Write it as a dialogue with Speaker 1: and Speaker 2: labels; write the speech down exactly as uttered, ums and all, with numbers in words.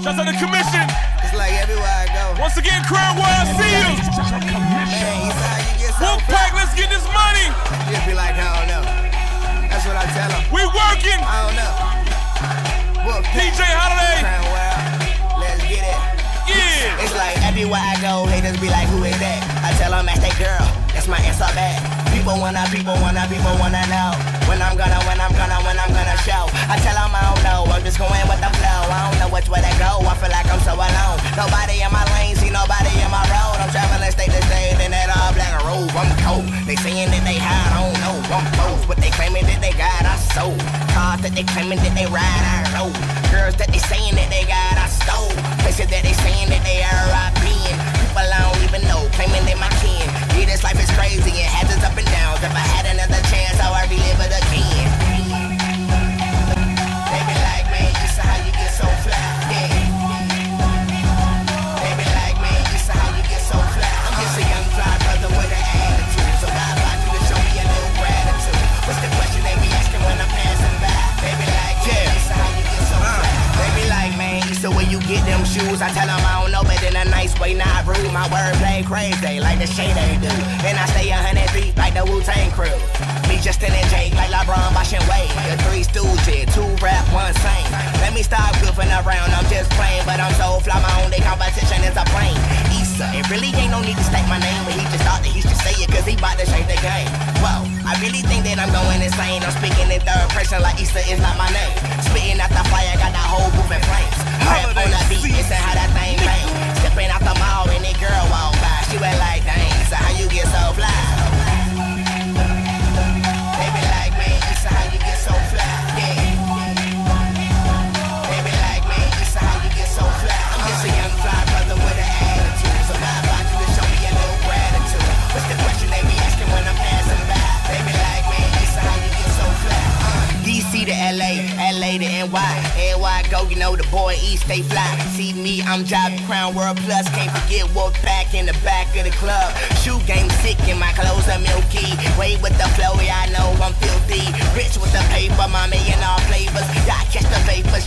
Speaker 1: Shouts out the commission.
Speaker 2: It's like everywhere I go.
Speaker 1: Once again, Crown World, I see you.
Speaker 2: Man, you saw you get so
Speaker 1: Wolfpack, let's get this money.
Speaker 2: Just be like, I don't know. That's what I tell them.
Speaker 1: We working.
Speaker 2: I don't know. Wolfpack,
Speaker 1: D J Holiday.
Speaker 2: Crown World, let's get it.
Speaker 1: Yeah.
Speaker 2: It's like everywhere I go, haters be like, who is that? I tell them that's that girl. That's my answer back. People wanna, people wanna, people wanna know when I'm gonna, when I'm gonna, when I'm gonna show. I tell them I don't know, I'm just going with the flow. I don't know which way to go, I feel like I'm so alone. Nobody in my lane, see nobody in my road. I'm traveling state to state in that all black robe. I'm cold, they saying that they hide, I don't know. I'm both, but they claiming that they got, I sold. Cars that they claiming that they ride, I rode. Girls that they saying that they got, I stole. Places that they saying that they are, I been. People I don't even know, claiming they my kin. Yeah, this life is crazy, it has its up and downs. If I had another chance, I would relive it again. They be like, man, you saw how you get so fly, yeah. They be like, man, you saw how you get so fly. I'm just a young fly brother with an attitude, so God about you to show me a little gratitude. What's the question they be asking when I'm passing by? They be like, yeah, you saw how you get so fly. They be like, man, so where you get them shoes? I tell them I don't know, but in a nice way, not rude. My wordplay crazy, like the shade they do. And I stay a hundred deep like the Wu-Tang crew. Me, Justin and Jake, like LeBron, Bosh and Wade. The three stooges, two rap, one sing. Let me stop goofing around, I'm just playing, but I'm so fly, my only competition is a plane. Issa, it really ain't no need to state my name, but he just thought that he should say it, cause he bout to change the game. Whoa, I really think that I'm going insane. I'm speaking in third person like Issa is not my name. Spitting out the fire, got the whole booth in flames. Rap on the beat, listen how that thing bang. Stepping out the mall and that girl walk by. She went like, dang, Issa, how you get so fly? They be like, man, Issa, how you get so fly? Yeah. They be like, man, Issa, how you get so fly? I'm just a young fly brother with an attitude, so God about you to show me a little gratitude. What's the question they be asking when I'm passing by? They be like, man, Issa, how you get so fly? D C to L A, L A to N Y. Everywhere I go, you know the boy E stay fly. See me, I'm jobbing Crown World Plus. Can't forget Wolfpack in the back of the club. Shoe game sick and my clothes are milky. Way with the flow, yeah, I know I'm filthy. Rich with the paper, mommy in all flavors. Yeah, I catch the vapors.